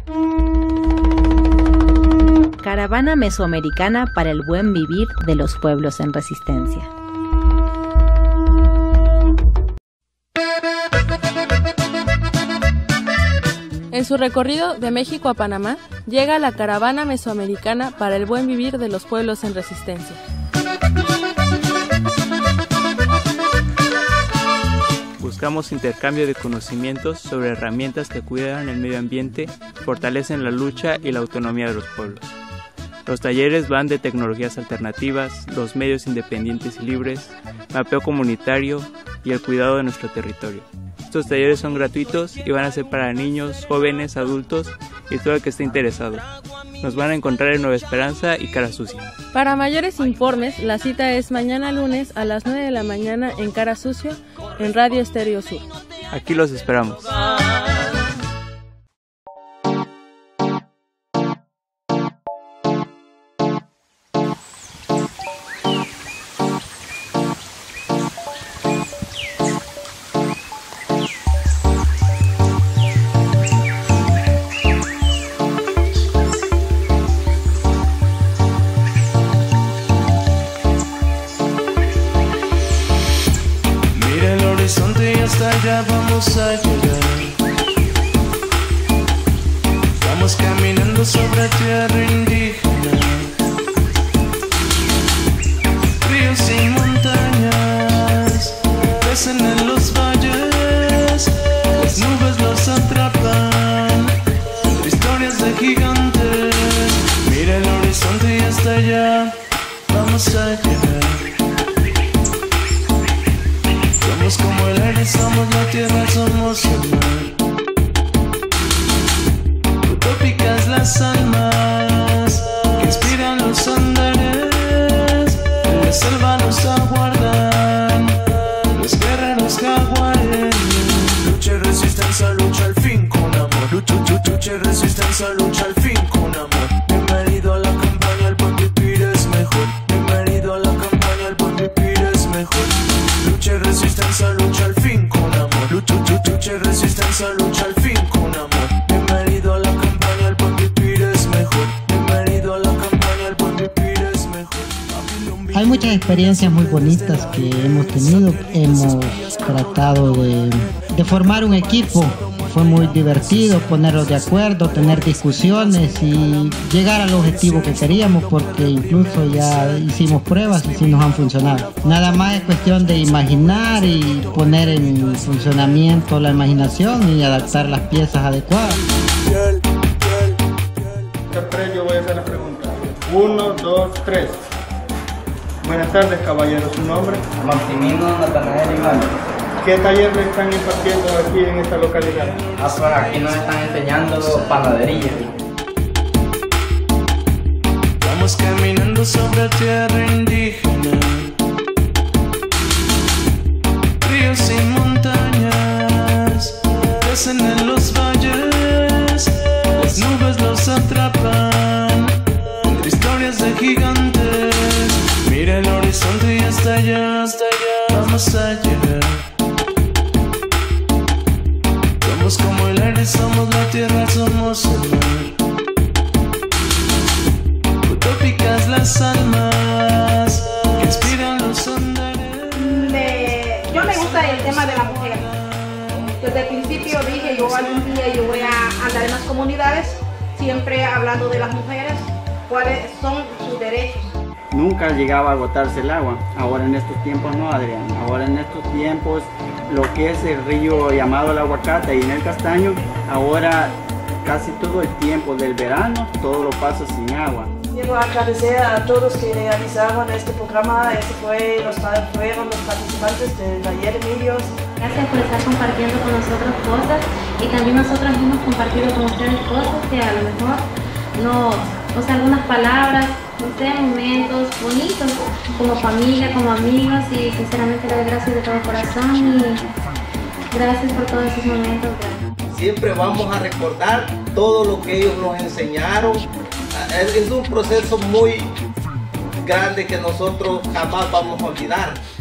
Caravana mesoamericana para el buen vivir de los pueblos en resistencia. En su recorrido de México a Panamá, llega la Caravana mesoamericana para el buen vivir de los pueblos en resistencia. Buscamos intercambio de conocimientos sobre herramientas que cuidan el medio ambiente, fortalecen la lucha y la autonomía de los pueblos. Los talleres van de tecnologías alternativas, los medios independientes y libres, mapeo comunitario y el cuidado de nuestro territorio. Estos talleres son gratuitos y van a ser para niños, jóvenes, adultos y todo el que esté interesado. Nos van a encontrar en Nueva Esperanza y Cara Sucia. Para mayores informes, la cita es mañana lunes a las 9 de la mañana en Cara Sucia, en Radio Estéreo Sur. Aquí los esperamos. Hasta allá vamos a llegar. Vamos caminando sobre tierra indígena, ríos y montañas crecen en los valles, las nubes los atrapan, historias de gigantes. Mira el horizonte y hasta allá vamos a llegar. Somos como el aire, somos la tierra, somos el mar. Utópicas las almas que inspiran los andares. En la selva nos aguardan los guerreros jaguares. Lucha y resistencia, lucha al fin con amor. Lucha y resistencia, lucha al fin con amor. Bienvenido a la campaña, el buen vivir es mejor. Bienvenido a la campaña, el buen vivir es mejor. Lucha y resistencia, lucha al fin con amor. Lucha y resistencia, lucha al fin con amor. Bienvenido a la campaña, el buen vivir es mejor. Bienvenido a la campaña, el buen vivir es mejor. Hay muchas experiencias muy bonitas que hemos tenido. Hemos tratado de formar un equipo. Fue muy divertido ponerlos de acuerdo, tener discusiones y llegar al objetivo que queríamos, porque incluso ya hicimos pruebas y sí nos han funcionado. Nada más es cuestión de imaginar y poner en funcionamiento la imaginación y adaptar las piezas adecuadas. Yo voy a hacer las preguntas. 1, 2, 3. Buenas tardes, caballero. ¿Su nombre? Maximino Natanael Iván. ¿Qué taller le están impartiendo aquí en esta localidad? Aquí nos están enseñando panadería. Vamos caminando sobre tierra indígena, ríos y montañas crecen en los valles, las nubes los atrapan, entre historias de gigantes. Mira el horizonte y hasta allá vamos a llegar. Somos como el aire, somos la tierra, somos el mar. Utópicas las almas que inspiran los andares. Yo me gusta el tema de la mujer. Desde el principio dije, yo algún día yo voy a andar en las comunidades, siempre hablando de las mujeres, cuáles son sus derechos. Nunca llegaba a agotarse el agua. Ahora en estos tiempos no, Adrián. Ahora en estos tiempos lo que es el río llamado el Aguacate y en el Castaño, ahora casi todo el tiempo del verano todo lo pasa sin agua. Quiero agradecer a todos que realizaron este programa. Fueron los participantes del taller Emilios. Gracias por estar compartiendo con nosotros cosas y también nosotros hemos compartido con ustedes cosas que a lo mejor no sé, algunas palabras, no sé, momentos bonitos como familia, como amigos, y sinceramente le doy gracias de todo corazón y gracias por todos esos momentos. Siempre vamos a recordar todo lo que ellos nos enseñaron. Es un proceso muy grande que nosotros jamás vamos a olvidar.